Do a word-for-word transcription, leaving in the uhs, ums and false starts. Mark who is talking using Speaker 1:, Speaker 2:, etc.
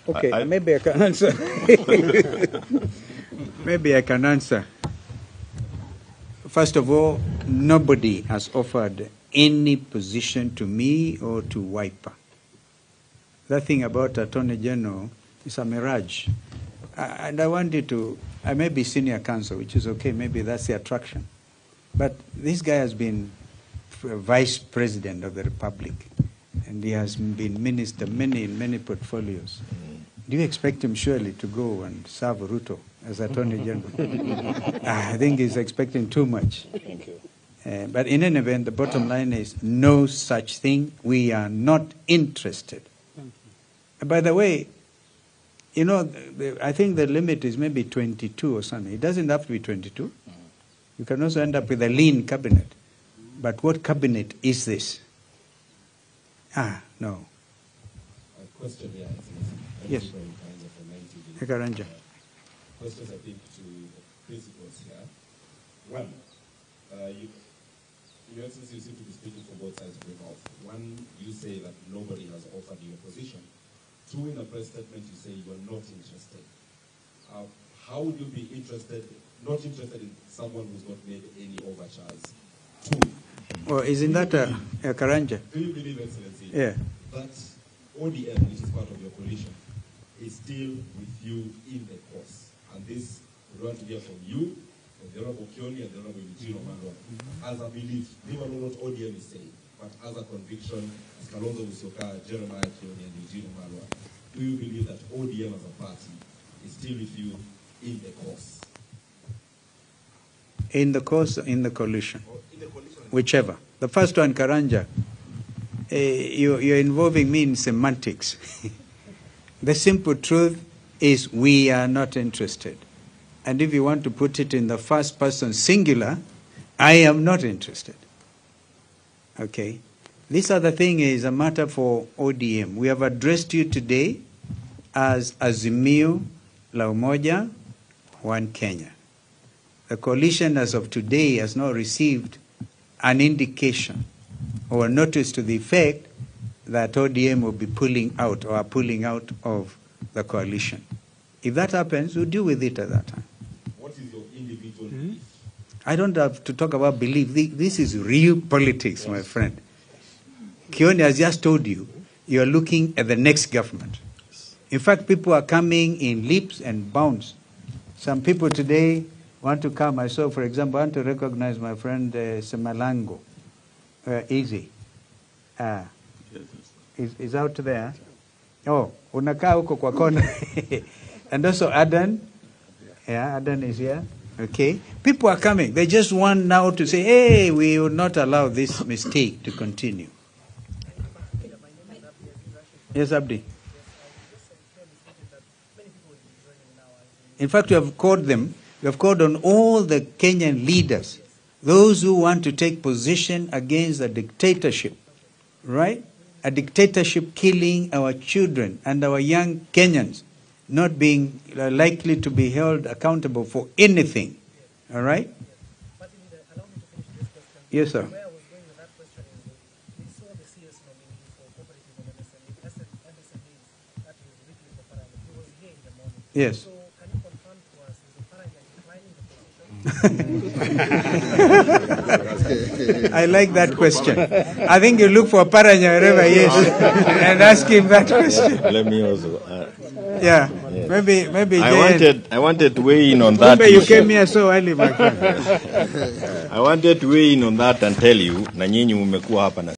Speaker 1: Okay,
Speaker 2: I, I,
Speaker 1: maybe I can answer. Maybe I can answer. First of all, nobody has offered any position to me or to Wiper. That thing about Attorney General is a mirage. I, and I wanted to, I may be senior counsel, which is okay, maybe that's the attraction. But this guy has been vice president of the Republic, and he has been minister many in many portfolios. Do you expect him surely to go and serve Ruto as Attorney General? I think he's expecting too much.
Speaker 3: Thank you.
Speaker 1: Uh, but in any event, the bottom line is no such thing. We are not interested. By the way, you know, the, I think the limit is maybe twenty-two or something. It doesn't have to be twenty-two. You can also end up with a lean cabinet. But what cabinet is this? Ah, no.
Speaker 4: A question here, I think.
Speaker 1: Yes. Ekaranja.
Speaker 4: Questions, I think, to the principals here. One, uh, you, Your Excellency, you seem to be speaking for both sides of your mouth. One, you say that nobody has offered you a position. Two, in a press statement, you say you are not interested. Uh, how would you be interested, not interested in someone who's not made any overtures? Two.
Speaker 1: Well, isn't that a, a Karanja?
Speaker 4: Do you believe, Excellency,
Speaker 1: yeah.
Speaker 4: that O D M, which is part of your coalition, is still with you in the course? And this, we want to hear from you, from the Honorable Kioni and the Honorable Eugene Wamalwa, mm-hmm. as a belief, leave alone what O D M is saying, but as a conviction, as Kalonzo Musyoka, Jeremiah Kioni, and Eugene Wamalwa, do you believe that O D M as a party is still with you in the course?
Speaker 1: In the course, in the coalition?
Speaker 4: Or in the coalition?
Speaker 1: Whichever. The first one, Karanja, uh, you, you're involving me in semantics. The simple truth is we are not interested. And if you want to put it in the first person singular, I am not interested. Okay? This other thing is a matter for O D M. We have addressed you today as Azimio la Umoja, One Kenya. The coalition as of today has not received an indication or a notice to the effect that O D M will be pulling out or are pulling out of the coalition. If that happens, we'll deal with it at that time.
Speaker 4: What is your individual mm-hmm. belief?
Speaker 1: I don't have to talk about belief. This is real politics, yes. My friend. Kioni has just told you, you are looking at the next government. In fact, people are coming in leaps and bounds. Some people today want to come. I saw, for example, I want to recognize my friend uh, Semalango. Uh, easy. Uh, is, is out there. Oh, unakaa huko kwa kona. And also Adan. Yeah, Adan is here. Okay. People are coming. They just want now to say, hey, we will not allow this mistake to continue. Yes, Abdi. In fact, we have called them, we have called on all the Kenyan leaders, those who want to take position against a dictatorship, right? A dictatorship killing our children and our young Kenyans, not being uh, likely to be held accountable for anything, all right?
Speaker 5: But in the, allow me to finish this question.
Speaker 1: Yes, sir.
Speaker 5: Where I was going with that question is, we saw the C S nominee for cooperative and M S M Es, M S M Es, that is Wycliffe Oparanya. He was here in the morning.
Speaker 1: Yes.
Speaker 5: So can you confirm to us, is Oparanya declining the position?
Speaker 1: I like that question. I think you look for Oparanya wherever he is and ask him that question.
Speaker 2: Let me also. Uh,
Speaker 1: yeah, yes. maybe maybe.
Speaker 2: I wanted I wanted to weigh in on that.
Speaker 1: You came here so early, my friend.
Speaker 2: I wanted to weigh in on that and tell you, na nyinyi mmekuwa hapa na